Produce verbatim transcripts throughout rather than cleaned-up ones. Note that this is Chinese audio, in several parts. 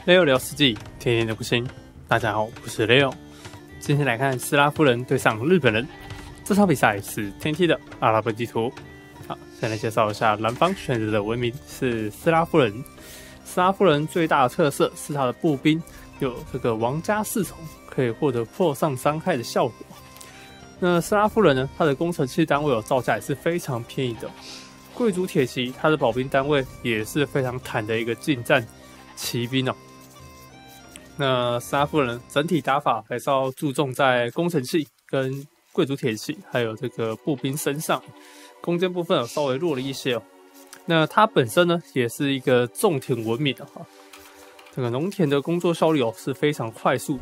Leo 聊世纪，天天都不行。大家好，我是 Leo。今天来看斯拉夫人对上日本人，这场比赛是天梯的阿拉伯地图。好，先来介绍一下蓝方选择的文明是斯拉夫人。斯拉夫人最大的特色是它的步兵有这个王家侍从，可以获得破丧伤害的效果。那斯拉夫人呢，它的工程器单位有造价也是非常便宜的。贵族铁骑，它的保兵单位也是非常坦的一个近战骑兵哦。那斯拉夫人整体打法还是要注重在工程器跟贵族铁骑，还有这个步兵身上，弓箭部分有稍微弱了一些哦。那它本身呢，也是一个种田文明的哈，这个农田的工作效率哦是非常快速的。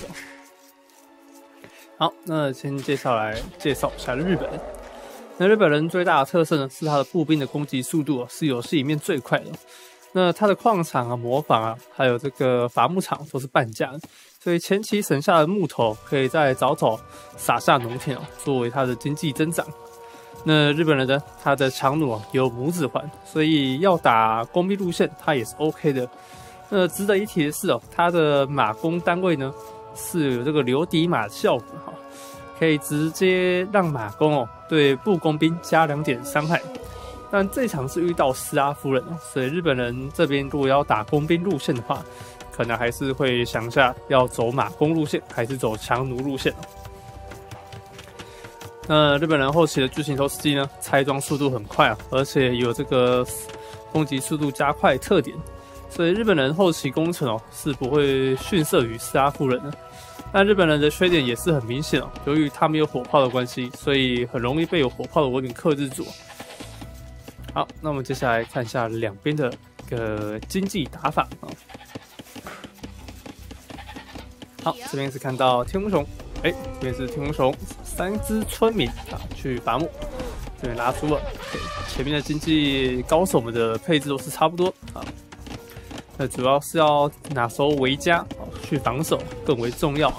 好，那先介绍来介绍一下日本人。那日本人最大的特色呢，是他的步兵的攻击速度哦，是游戏里面最快的。那它的矿场啊、磨坊啊，还有这个伐木场都是半价的，所以前期省下的木头可以再早早撒下农田哦，作为它的经济增长。那日本人呢，他的强弩啊有拇指环，所以要打工兵路线，它也是 OK 的。那值得一提的是哦，它的马弓单位呢是有这个留底马的效果哈，可以直接让马弓哦对步工兵加两点伤害。但这场是遇到斯拉夫人，所以日本人这边如果要打工兵路线的话，可能还是会想一下要走马弓路线还是走强弩路线。那日本人后期的巨型投石机呢，拆装速度很快啊，而且有这个攻击速度加快特点，所以日本人后期攻城哦是不会逊色于斯拉夫人的。但日本人的缺点也是很明显哦，由于他们有火炮的关系，所以很容易被有火炮的文明克制住。好，那我们接下来看一下两边的一个经济打法啊。好，这边是看到天空熊，哎，这边是天空熊三只村民啊去伐木，这边拉出了，前面的经济高手们的配置都是差不多啊。那主要是要哪时候围家啊去防守更为重要啊。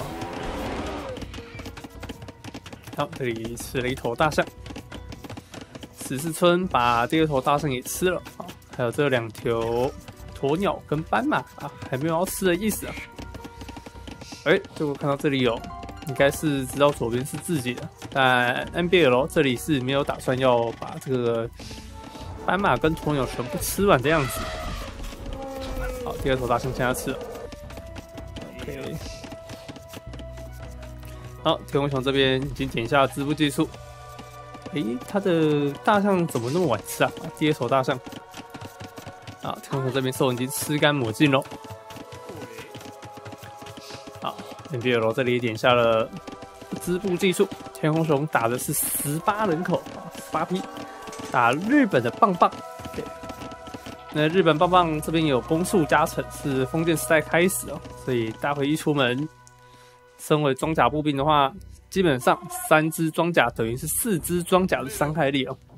好，这里吃了一头大象。十四村把第二头大象给吃了啊，还有这两条鸵鸟跟斑马啊，还没有要吃的意思啊。哎，结果看到这里有，应该是知道左边是自己的，但 N B L 这里是没有打算要把这个斑马跟鸵鸟全部吃完的样子。好，第二头大象现在吃了。OK， 好，天空熊这边已经点下织布技术。诶，他的大象怎么那么晚吃啊？第二头大象，啊，天空熊这边兽已经吃干抹净喽。好 ，N B L 这里点下了织布技术，天空熊打的是十八人口啊，十八匹，打日本的棒棒。对，那日本棒棒这边有攻速加成，是封建时代开始哦，所以待会一出门，身为装甲步兵的话。基本上三只装甲等于是四只装甲的伤害力哦。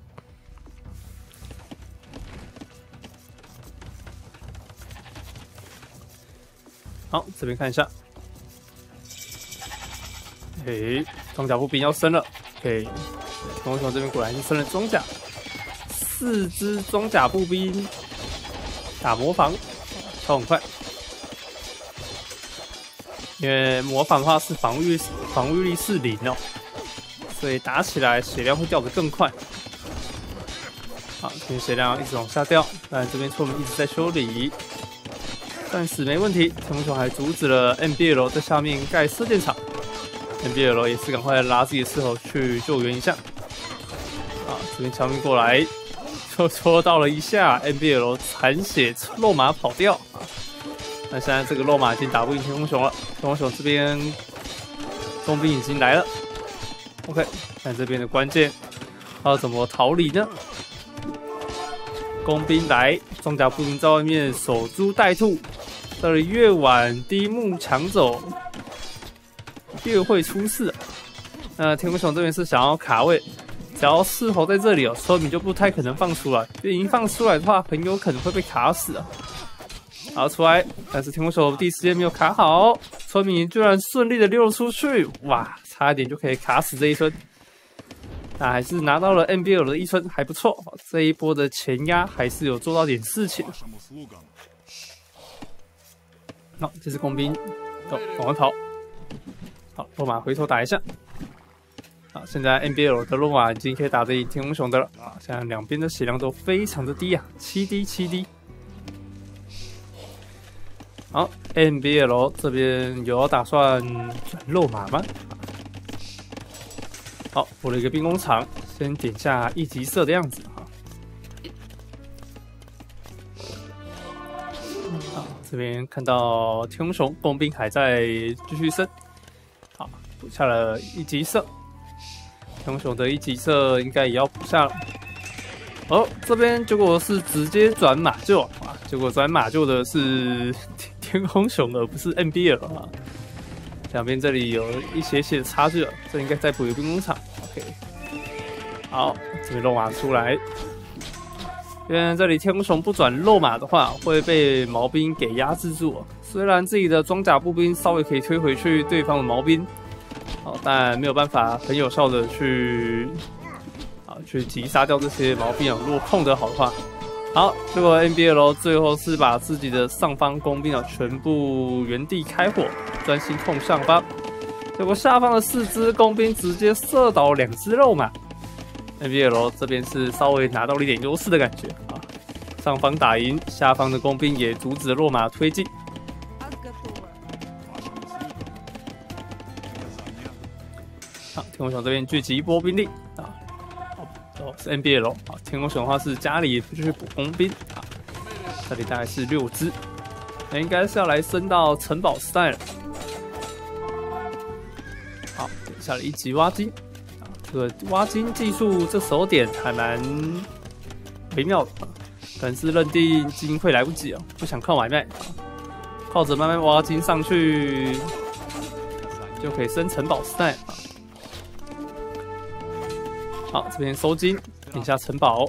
好，这边看一下，嘿，装甲步兵要升了。OK， 天空熊这边果然是升了装甲，四只装甲步兵打模仿，超很快。因为模仿的话是防御防御力是零哦，所以打起来血量会掉得更快。好，这边血量一直往下掉，但这边村民一直在修理，暂时没问题。天空熊还阻止了 N B L 在下面盖射箭场 ，N B L 也是赶快拉自己的斥候去救援一下。啊，这边强兵过来，就戳到了一下 N B L 残血肉马跑掉啊。那现在这个肉马已经打不赢天空熊了，天空熊这边工兵已经来了。OK， 看这边的关键要怎么逃离呢？工兵来，装甲步兵在外面守株待兔，这里越晚第一幕抢走，越会出事。那天空熊这边是想要卡位，只要斥候在这里哦，村民就不太可能放出来，因为一放出来的话，很有可能会被卡死啊。好，出来，但是天空熊第一时间没有卡好，村民居然顺利的溜了出去，哇，差一点就可以卡死这一村。那还是拿到了 N B L 的一村，还不错。这一波的前压还是有做到点事情。 好，这只工兵，走，往外跑。好，落马回头打一下。好，现在 N B L 的落马已经可以打得赢天空熊的了啊！现在两边的血量都非常的低啊，七滴七滴。好 ，N B L 这边有打算转落马吗？好，补了一个兵工厂，先点下一级色的样子哈。好，这边看到天空熊工兵还在继续升，好，补下了一级色。天空熊的一级色应该也要补下了。哦，这边结果是直接转马厩啊！结果转马厩的是天空熊，而不是 N B L 啊。两边这里有一些些差距了，这应该再补一个兵工厂。OK， 好，这边落马出来。因为这里天空熊不转落马的话，会被毛兵给压制住。虽然自己的装甲步兵稍微可以推回去对方的毛兵。好，但没有办法很有效的去啊去击杀掉这些毛兵啊。如果控得好的话，好，结果 N B L 最后是把自己的上方工兵啊全部原地开火，专心控上方。结果下方的四只工兵直接射倒两只肉马 ，N B L 这边是稍微拿到了一点优势的感觉啊。上方打赢，下方的工兵也阻止落马推进。天空熊这边聚集一波兵力啊，哦是 N B L 啊，天空熊的话是家里继续补工兵啊，这里大概是六只，那应该是要来升到城堡时代了。好，点下了一级挖金啊，这个挖金技术这时候点还蛮微妙的，可能是认定金会来不及哦，不想靠买卖，靠着慢慢挖金上去就可以升城堡时代啊。好，这边收金，点下城堡。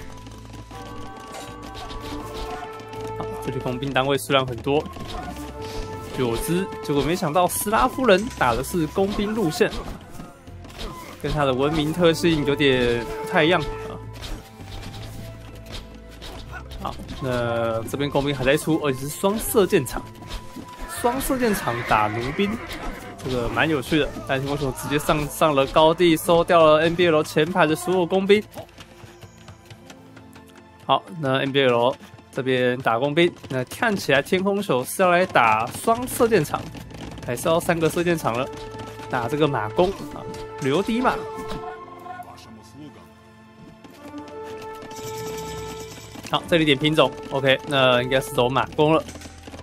好，这里工兵单位数量很多，九只。结果没想到斯拉夫人打的是工兵路线，跟他的文明特性有点不太一样啊。好，那这边工兵还在出，而且是双射箭场，双射箭场打弩兵。这个蛮有趣的，但天空熊直接上上了高地，收掉了 N B L 前排的所有工兵。好，那 N B L 这边打工兵，那看起来天空熊是要来打双射箭场，还是要三个射箭场了？打这个马弓啊，留敌马。好，这里点品种 ，OK， 那应该是走马弓了。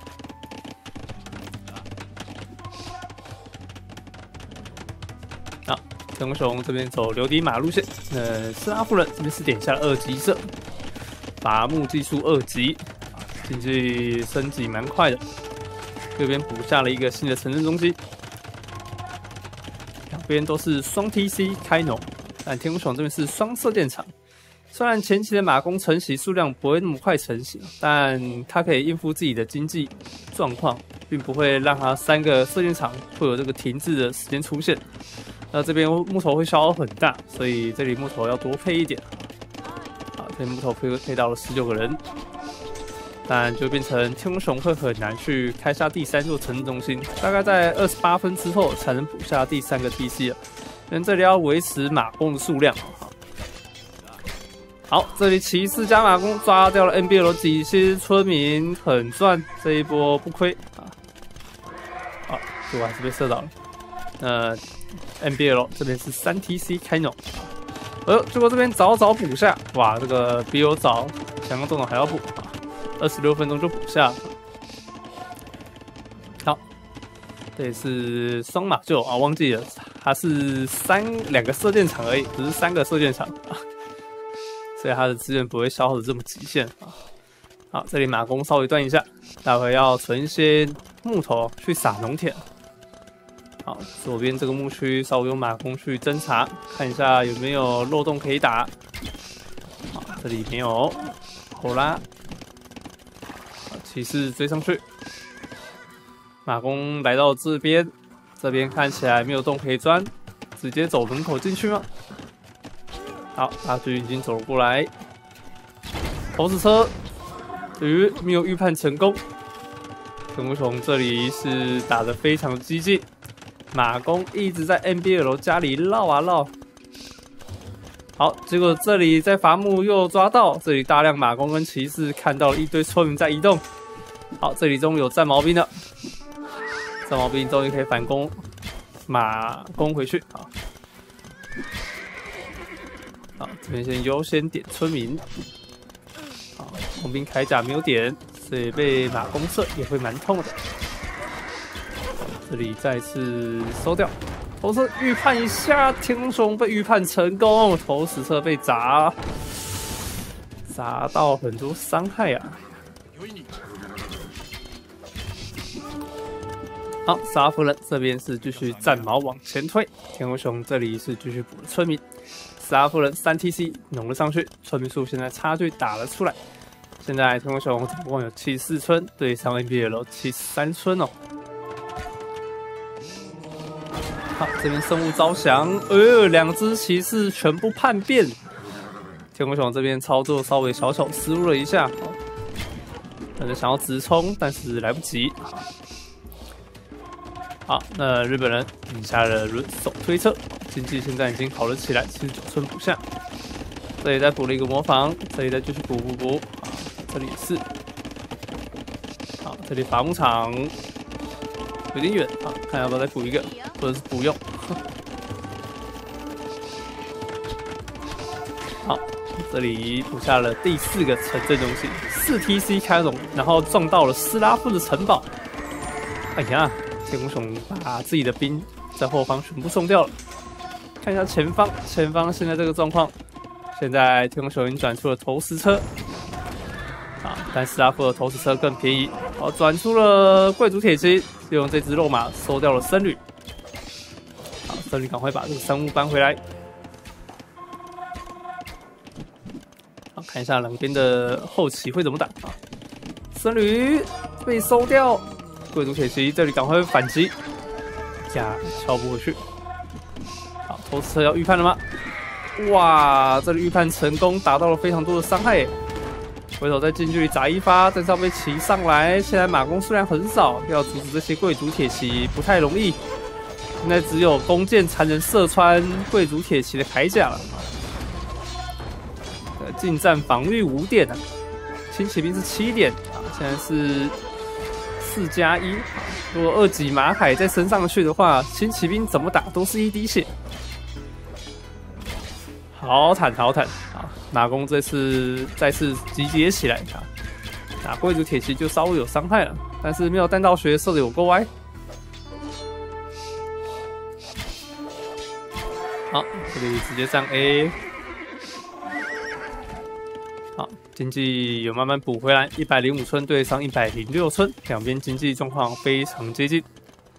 天空熊这边走留敌马路线，呃，斯拉夫人这边是点下了二级色，伐木技术二级，经济升级蛮快的。这边补下了一个新的城镇中心，两边都是双 T C 开农，但天空熊这边是双射箭场。虽然前期的马弓承袭数量不会那么快成型，但它可以应付自己的经济状况，并不会让它三个射箭场会有这个停滞的时间出现。那这边木头会消耗很大，所以这里木头要多配一点。啊，这边木头配配到了十九个人，但就变成天空熊会很难去开下第三座城镇中心，大概在二十八分之后才能补下第三个 T C 了。因为这里要维持马弓的数量。好，这里骑士加马弓抓掉了 N B L 几些村民，很赚，这一波不亏啊。好，结果还是被射倒了。呃 ，N B L 这边是三 T C 开农，呃，结果这边早早补下，哇，这个比我早，想象中的还要补啊，二十六分钟就补下了。好，这也是双马厩啊，忘记了，它是三两个射箭场而已，不是三个射箭场啊，所以它的资源不会消耗的这么极限啊。好，这里马弓稍微断一下，待会要存一些木头去撒农田。好，左边这个牧区稍微用马弓去侦查，看一下有没有漏洞可以打。好，这里没有，好啦。好，骑士追上去，马弓来到这边，这边看起来没有洞可以钻，直接走门口进去吗？好，大军已经走了过来，猴子车，鱼没有预判成功。 天空熊这里是打得非常激进，马弓一直在 N B L 家里绕啊绕。好，结果这里在伐木又抓到，这里大量马弓跟骑士看到了一堆村民在移动。好，这里终于有战矛兵了，战矛兵终于可以反攻马弓回去。好，好，这边先优先点村民。好，红兵铠甲没有点。所以被马弓射也会蛮痛的。这里再次收掉，投射预判一下，天空熊被预判成功，投石车被砸，砸到很多伤害啊。好，沙夫人这边是继续战矛往前推，天空熊这里是继续补村民。沙夫人三 T C 弄了上去，村民数现在差距打了出来。现在天空熊总共有七十四村，对上 N B L 七十三村哦。好，这边生物招降，呃，两只骑士全部叛变。天空熊这边操作稍微小小失误了一下，他就想要直冲，但是来不及。好，那日本人赢下了轮手推车，经济现在已经好了起来，七十九村补下。这里再补了一个模仿，这里再继续补补补。这里也是，好，这里伐木场有点远，好，看要不要再补一个，或者是不用。好，这里补下了第四个城镇中心，四 T C 开龙，然后撞到了斯拉夫的城堡。哎呀，天空熊把自己的兵在后方全部送掉了。看一下前方，前方现在这个状况，现在天空熊已经转出了投石车。啊，但斯拉夫的投石车更便宜，好，转出了贵族铁骑，利用这只肉马收掉了僧侣。好，僧侣赶快把这个生物搬回来。好，看一下两边的后期会怎么打啊？僧侣被收掉，贵族铁骑这里赶快反击，呀，敲不回去。好，投石车要预判了吗？哇，这里预判成功，打到了非常多的伤害耶。回头再近距离砸一发，正上被骑上来。现在马弓数量很少，要阻止这些贵族铁骑不太容易。现在只有弓箭才能射穿贵族铁骑的铠甲了。呃，近战防御五点啊，轻骑兵是七点啊，现在是四加一。如果二级马铠再升上去的话，轻骑兵怎么打都是一滴血。好惨好惨啊！马弓这次再次集结起来啊，打贵族铁骑就稍微有伤害了，但是没有弹道学射的有够歪。好，这里直接上 A。好，经济有慢慢补回来，一百零五村对上一百零六村，两边经济状况非常接近。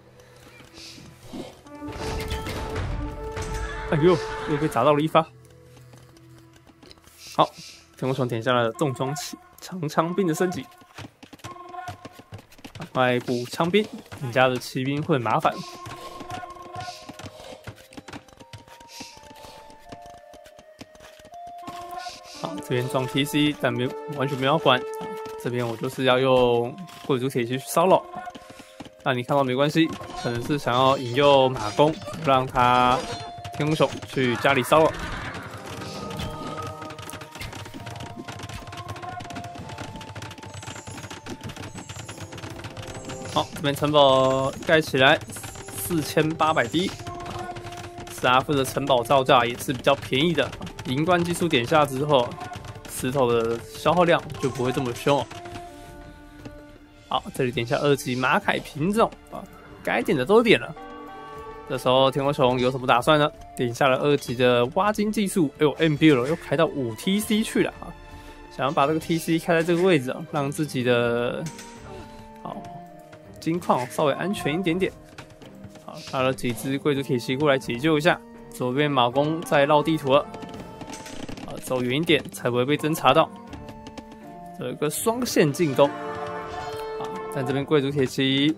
哎呦，又被砸到了一发。好，天空熊点下了重装长枪兵的升级，赶快补枪兵，人家的骑兵会很麻烦。好，这边装 T C， 但没完全没有管。这边我就是要用贵族铁骑去骚扰。那你看到没关系，可能是想要引诱马弓，让他天空熊去家里骚扰。好，这边城堡盖起来，四千八百滴。斯拉夫的城堡造价也是比较便宜的，银冠技术点下之后，石头的消耗量就不会这么凶哦。好，这里点下二级马铠品种啊，该点的都点了。这时候天空熊有什么打算呢？点下了二级的挖金技术，哎呦 ，M B L 又开到五 T C 去了啊！想要把这个 T C 开在这个位置啊，让自己的好金矿稍微安全一点点。好，拉了几只贵族铁骑过来解救一下。左边马弓在绕地图了，啊，走远一点才不会被侦查到。有一个双线进攻。但这边贵族铁骑，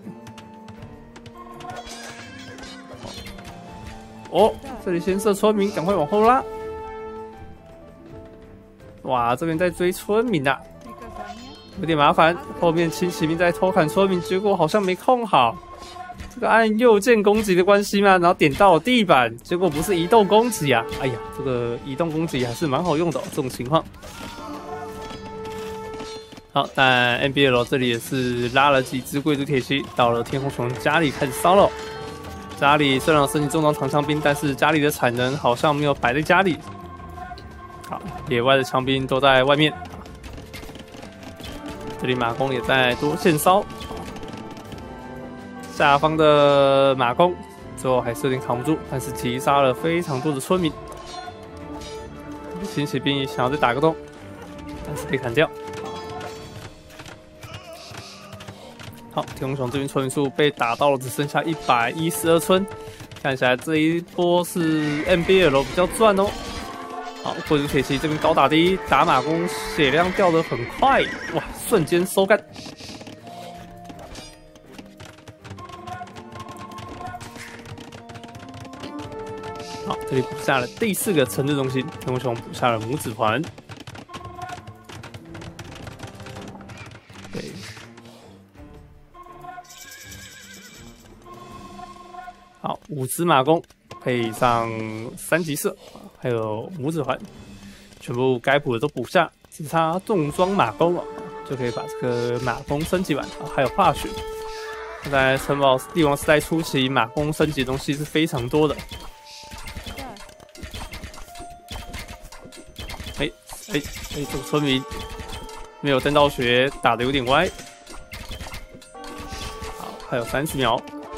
哦，这里先射村民，赶快往后拉。哇，这边在追村民啊！ 有点麻烦。后面轻骑兵在偷砍村民，结果好像没控好。这个按右键攻击的关系嘛，然后点到了地板，结果不是移动攻击啊！哎呀，这个移动攻击还是蛮好用的、哦，这种情况。好，但 N B L 这里也是拉了几只贵族铁骑到了天空熊家里开始骚扰。家里虽然有升级重装长枪兵，但是家里的产能好像没有摆在家里。好，野外的枪兵都在外面。这里马弓也在多线烧。下方的马弓最后还是有点扛不住，但是击杀了非常多的村民。轻骑兵想要再打个洞，但是被砍掉。好，天空熊这边村民数被打到了，只剩下一百一十二村。看起来这一波是 N B L 比较赚哦。好，贵族铁骑这边高打低，打马弓血量掉得很快，哇，瞬间收干。好，这里补下了第四个城镇中心，天空熊补下了拇指环。好，五只马弓配上三级射，还有拇指环，全部该补的都补下，只差重装马弓了，就可以把这个马弓升级完。还有化雪，在城堡帝王时代初期，马弓升级的东西是非常多的。哎哎哎，这个村民没有登到血，打得有点歪。好，还有三十秒。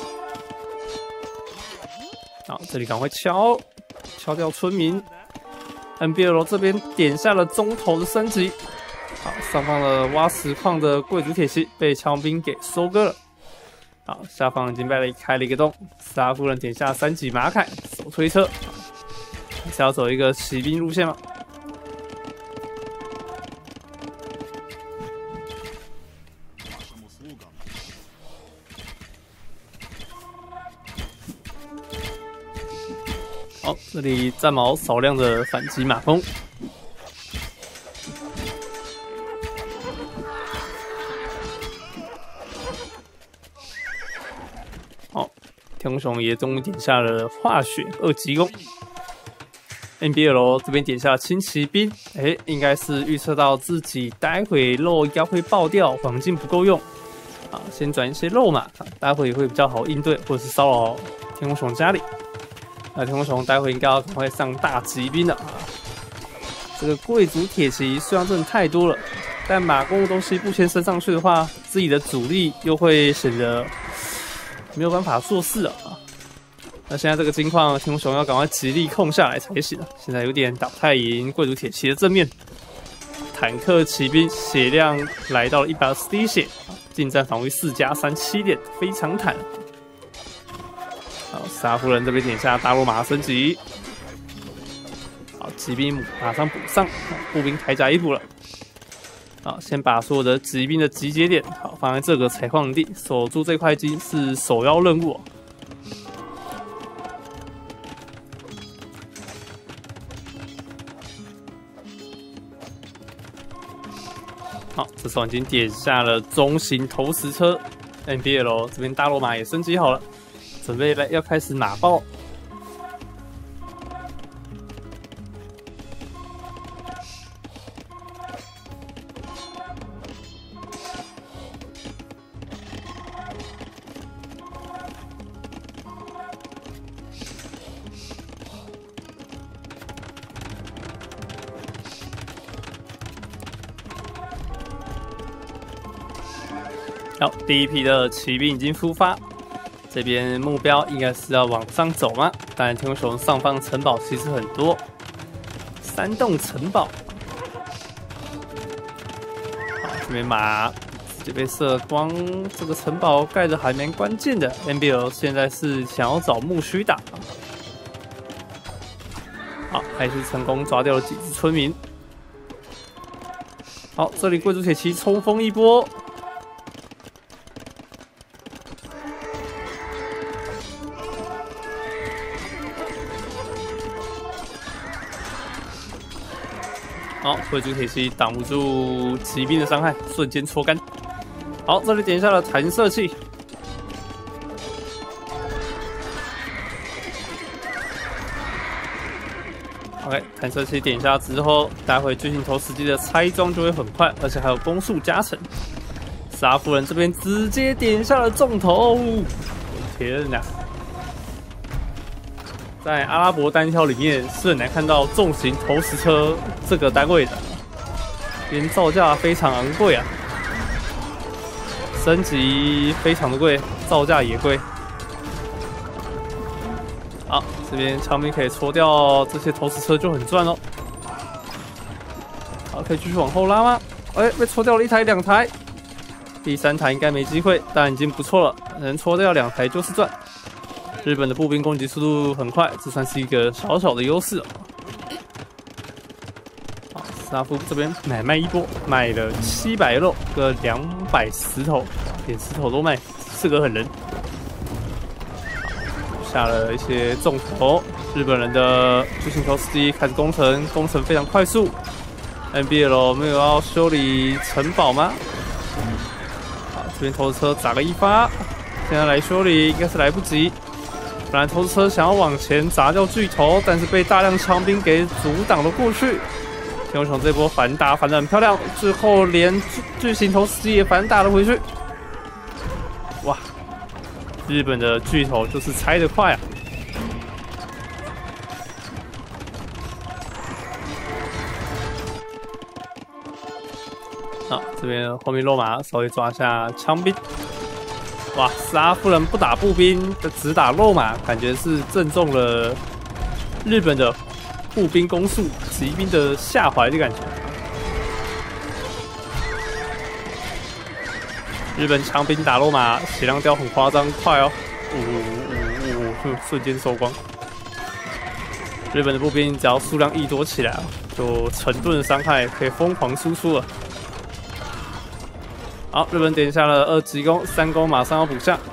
好，这里赶快敲敲掉村民。N B L 这边点下了中投的升级。好，上方的挖石矿的贵族铁骑被枪兵给收割了。好，下方已经被开了一个洞。斯拉夫人点下三级马凯手推车，还是要走一个骑兵路线吗？好，这里战矛少量的反击马弓。好，天空熊也终于点下了化雪二级弓。N B L 这边点下轻骑兵，哎，应该是预测到自己待会肉应该会爆掉，黄金不够用。啊，先转一些肉嘛，待会也会比较好应对，或者是骚扰天空熊家里。那天空熊待会应该要赶快上大骑兵了啊！这个贵族铁骑虽然真的太多了，但马弓的东西不先升上去的话，自己的主力又会显得没有办法做事啊！那现在这个情况，天空熊要赶快极力控下来才行了。现在有点打不太赢贵族铁骑的正面，坦克骑兵血量来到了一百二十滴血，近战防御四加三七点，非常坦。好，沙夫人这边点下大罗马升级。好，骑兵马上补上，步兵铠甲也补了。好，先把所有的骑兵的集结点好放在这个采矿地，守住这块金是首要任务、哦。好，这时候已经点下了中型投石车 ，N B L 这边大罗马也升级好了。准备来要开始马爆，好，第一批的骑兵已经出发。这边目标应该是要往上走吗？当然，天空熊上方城堡其实很多，三栋城堡。好，这边马直接被射光，这个城堡盖的还蛮关键的。N B L 现在是想要找木须打，好，还是成功抓掉了几只村民。好，这里贵族铁骑冲锋一波。 好，回族铁骑挡不住骑兵的伤害，瞬间戳干。好，这里点下了弹射器。OK， 弹射器点下之后，待会巨型投石机的拆装就会很快，而且还有攻速加成。沙夫人这边直接点下了重头，天哪！在阿拉伯单挑里面是很难看到重型投石车这个单位的，因为造价非常昂贵啊，升级非常的贵，造价也贵。好，这边枪兵可以戳掉这些投石车就很赚哦。好，可以继续往后拉吗？哎，被戳掉了一台、两台，第三台应该没机会，但已经不错了，能戳掉两台就是赚。日本的步兵攻击速度很快，这算是一个小小的优势哦。好，斯拉夫这边买卖一波，买了七百肉，个两百石头，连石头都卖，是个狠人。下了一些重头，日本人的巨型投石机开始攻城，攻城非常快速。N B L 没有要修理城堡吗？好，这边投石车砸个一发，现在来修理应该是来不及。本来投石车想要往前砸掉巨头，但是被大量枪兵给阻挡了过去。天空熊这波反打反得很漂亮，最后连巨巨型投石机也反打了回去。哇！日本的巨头就是拆得快啊！啊，这边后面落马稍微抓下枪兵。哇，斯拉夫人不打步兵，只打肉马，感觉是正中了日本的步兵攻速、骑兵的下怀的感觉。日本枪兵打肉马，血量掉很夸张，快哦，呜呜呜呜，瞬间收光。日本的步兵只要数量一多起来，就成吨的伤害可以疯狂输出了。好，日本点下了二级攻，三攻马上要补下。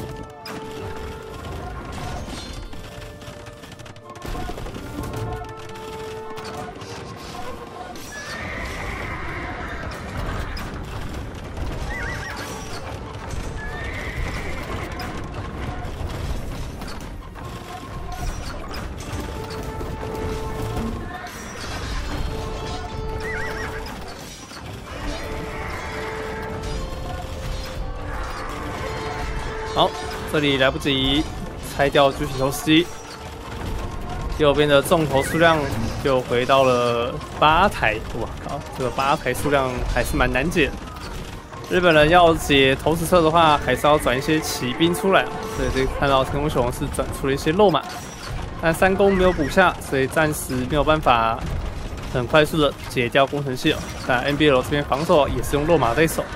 好，这里来不及拆掉巨型投石机，右边的重头数量就回到了八台。哇靠，这个八台数量还是蛮难解的。日本人要解投石车的话，还是要转一些骑兵出来，所以可以看到天空熊是转出了一些肉马，但三攻没有补下，所以暂时没有办法很快速的解掉工程器了。但 N B L 这边防守也是用肉马在守。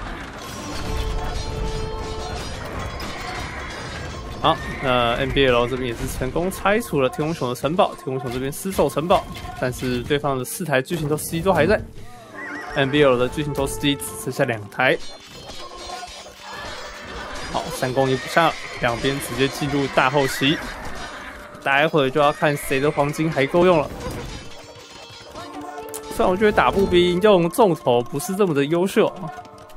好，那 N B L 这边也是成功拆除了天空熊的城堡，天空熊这边失守城堡，但是对方的四台巨型投石机都还在 ，N B L 的巨型投石机只剩下两台。好，三攻也补下了，两边直接进入大后期，待会就要看谁的黄金还够用了。虽然我觉得打步兵用重头不是这么的优秀啊。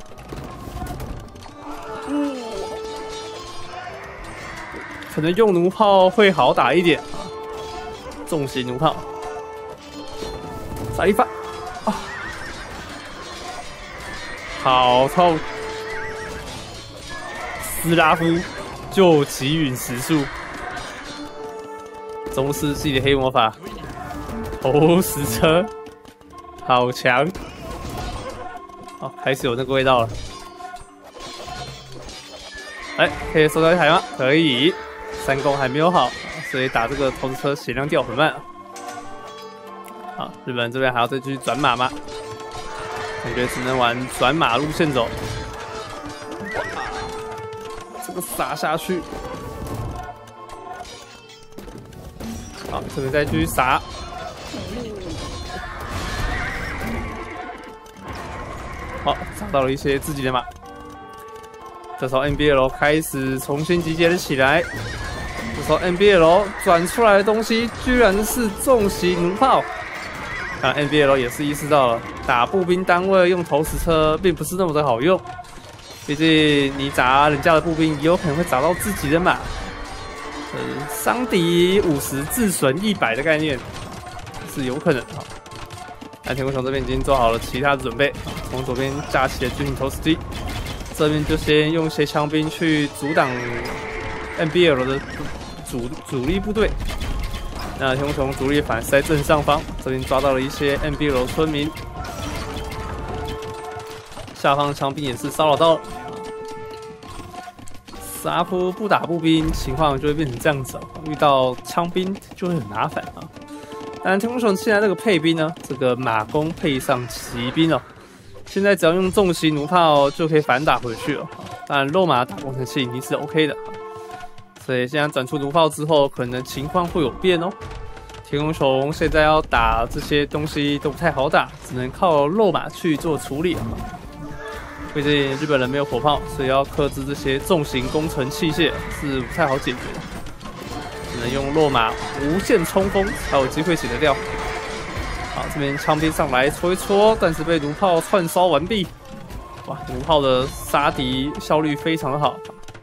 可能用弩炮会好打一点啊，重型弩炮，杀一发啊，好痛！斯拉夫救急陨石术，中世纪的黑魔法，投石车，好强！哦，开始有那个味道了。哎，可以收到一台吗？可以。三攻还没有好，所以打这个投石车血量掉很慢。好，日本人这边还要再继续转马吗？感觉只能玩转马路线走。哇，这个撒下去。好，这边再继续撒。好，撒到了一些自己的马。这时候 N B L 开始重新集结了起来。这时候 N B L 转出来的东西居然是重型弩炮， 啊 ，N B L 也是意识到了，打步兵单位用投石车并不是那么的好用，毕竟你砸人家的步兵，也有可能会砸到自己的马。呃，伤敌五十，自损一百的概念是有可能的。那天空熊这边已经做好了其他的准备，从左边架起了巨型投石机，这边就先用一些枪兵去阻挡 N B L 的主主力部队。那天空熊主力反而是在正上方，这边抓到了一些 N B L 村民，下方枪兵也是骚扰到了。斯拉夫不打步兵，情况就会变成这样子哦。遇到枪兵就会很麻烦啊。当然，天空熊现在这个配兵呢，这个马弓配上骑兵哦，现在只要用重型弩炮就可以反打回去了。当然，肉马打工程器已经是 OK 的，所以现在转出弩炮之后，可能情况会有变哦。天空熊现在要打这些东西都不太好打，只能靠肉马去做处理啊。毕竟日本人没有火炮，所以要克制这些重型工程器械是不太好解决的，只能用落马无限冲锋才有机会解得掉。好，这边枪兵上来戳一戳，但是被弩炮串烧完毕。哇，弩炮的杀敌效率非常的好。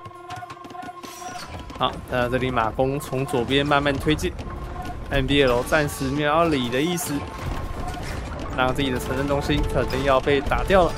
好，那这里马弓从左边慢慢推进 ，N B L 暂时没有要理的意思，让自己的城镇中心可能要被打掉了。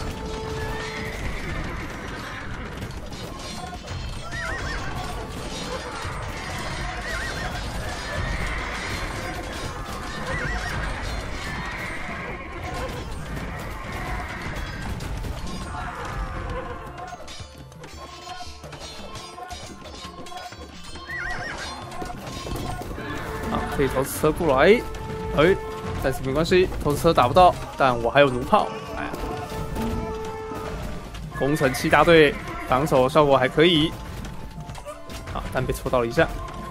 可以投石车过来，哎，但是没关系，投石车打不到，但我还有弩炮，哎，工程器大队防守效果还可以，好，但被戳到了一下。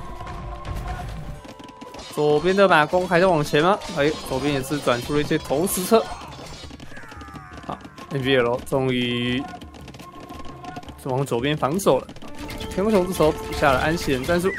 左边的马弓还在往前吗？哎，左边也是转出了一些投石车，好 ，N B L 终于往左边防守了。天空熊这时候补下了安息人战术。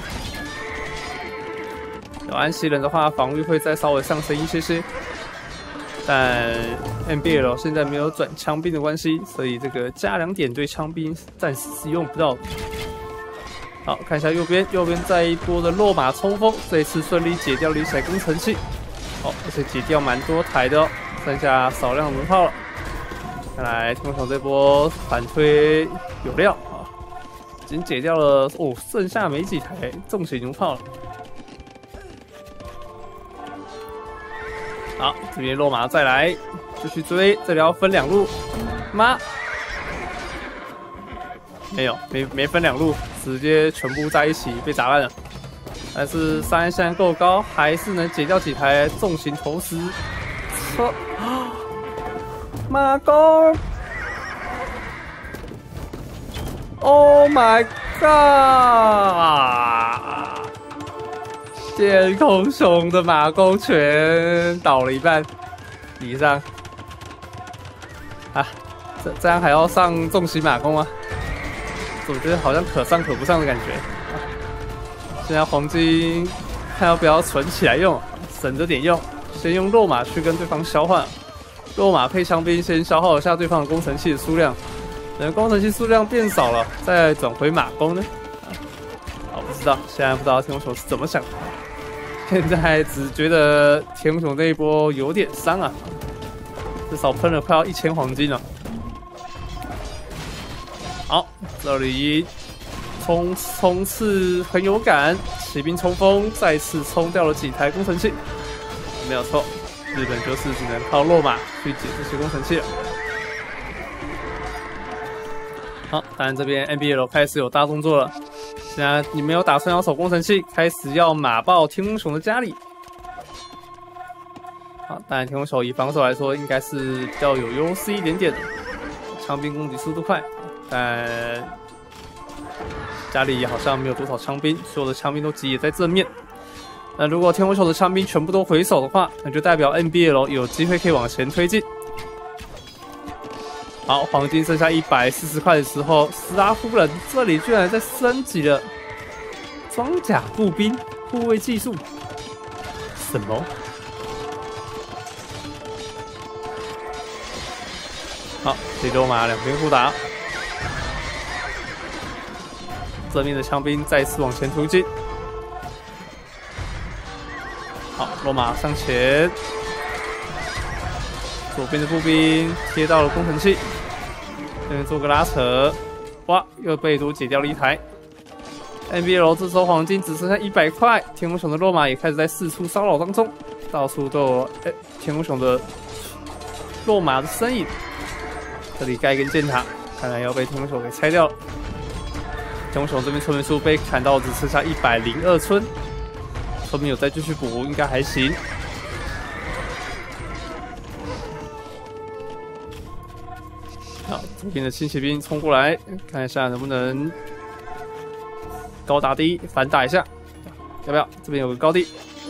有安息人的话，防御会再稍微上升一些些，但 N B L 现在没有转枪兵的关系，所以这个加两点对枪兵暂时是用不到的。好，看一下右边，右边再一波的落马冲锋，这一次顺利解掉了一台工程器，哦，而且解掉蛮多台的哦，剩下少量弩炮了。看来天空熊这波反推有料啊，已经解掉了哦，剩下没几台重型弩炮了。好，这边落马再来，继续追，这里要分两路，妈，没有，没没分两路，直接全部在一起被砸烂了。但是伤害现在够高，还是能解掉几台重型投石车。马弓 ，Oh my god！天空熊的马弓全倒了一半以上，啊，这这样还要上重型马弓吗？总觉得好像可上可不上的感觉。啊、现在黄金看要不要存起来用，省着点用，先用肉马去跟对方交换，肉马配枪兵先消耗一下对方的工程器的数量，等工程器数量变少了，再转回马弓呢？啊，不知道，现在不知道天空熊是怎么想的。现在只觉得天空熊这一波有点伤啊，至少喷了快要一千黄金了。好，这里冲冲刺很有感，骑兵冲锋再次冲掉了几台工程器，没有错，日本就是只能靠落马去解这些工程器了。好，当然这边 N B L 开始有大动作了。现在你没有打算要守工程器，开始要马爆天空熊的家里。好，当然天空熊以防守来说，应该是比较有优势一点点的，枪兵攻击速度快，但家里好像没有多少枪兵，所有的枪兵都集结在正面。那如果天空熊的枪兵全部都回守的话，那就代表 N B L 有机会可以往前推进。好，黄金剩下一百四十块的时候，斯拉夫人这里居然在升级了装甲步兵护卫技术，什么？ 好，这罗马两边互打，这边的枪兵再次往前突进。好，罗马向前，左边的步兵贴到了工程器，这边做个拉扯，哇，又被阻解掉了一台。N B L 这时候黄金只剩下一百块，天空熊的罗马也开始在四处骚扰当中，到处都有哎天空熊的罗马的身影。这里盖一根箭塔，看来要被天空熊给拆掉了。天空熊这边村民数被砍到只剩下一百零二村，村民有再继续补，应该还行。好，这边的轻骑兵冲过来，看一下能不能高打低反打一下，要不要？这边有个高地。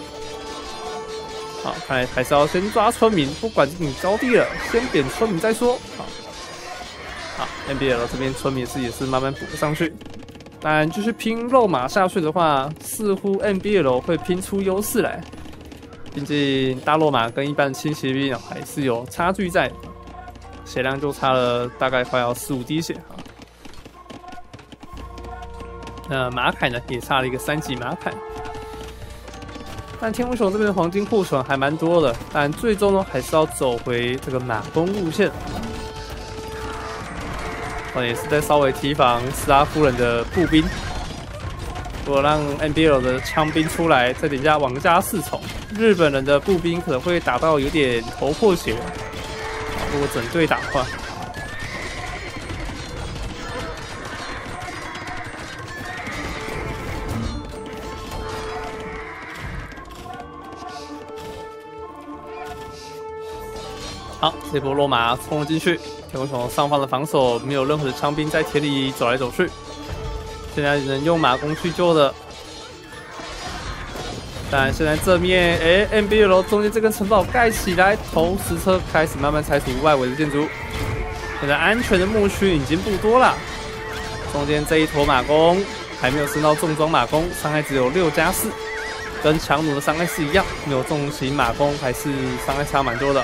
好，看来还是要先抓村民，不管你高地了，先扁村民再说。好。好 ，N B L 这边村民是也是慢慢补上去，当然继续拼肉马下去的话，似乎 N B L 会拼出优势来。毕竟大肉马跟一般的轻骑兵还是有差距在，血量就差了大概快要四五滴血啊。那马凯呢也差了一个三级马凯，但天空熊这边的黄金库存还蛮多的，但最终呢还是要走回这个马弓路线。也是在稍微提防斯拉夫人的步兵，如果让 N B L 的枪兵出来，再点加王家四重，日本人的步兵可能会打到有点头破血流。如果整队打的话，好，这波罗马冲了进去。天空熊上方的防守没有任何的枪兵在田里走来走去，现在能用马弓去救的。但现在正面，哎 ，N B L 中间这根城堡盖起来，投石车开始慢慢拆除外围的建筑。现在安全的牧区已经不多了，中间这一坨马弓还没有升到重装马弓，伤害只有六加四，跟强弩的伤害是一样，没有重型马弓还是伤害差蛮多的。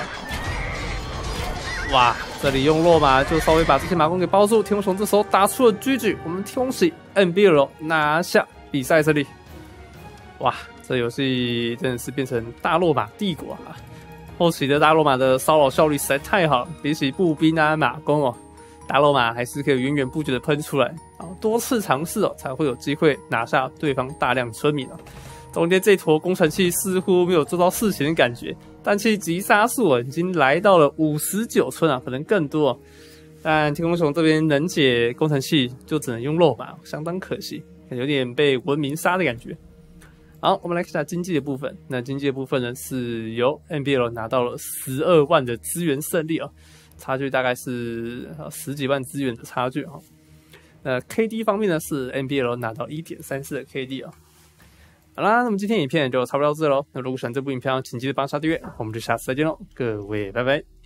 哇！这里用落马就稍微把这些马弓给包住，天空熊这时候打出了狙击，我们恭喜 N B L 拿下比赛胜利。哇，这游戏真的是变成大落马帝国啊！后期的大落马的骚扰效率实在太好了，比起步兵啊马弓哦，大落马还是可以源源不绝的喷出来啊，多次尝试哦才会有机会拿下对方大量村民啊。中间这坨工程器似乎没有做到事情的感觉，但其击杀数已经来到了五十九村啊，可能更多。但天空熊这边能解工程器就只能用肉马，相当可惜，有点被文明杀的感觉。好，我们来看一下经济的部分。那经济的部分呢，是由 N B L 拿到了十二万的资源胜利啊，差距大概是十几万资源的差距啊。那 K D 方面呢，是 N B L 拿到 一点三四 的 K D 啊。好啦，那么今天影片就差不多到这喽。那如果喜欢这部影片，请记得帮下订阅，我们就下次再见喽，各位拜拜。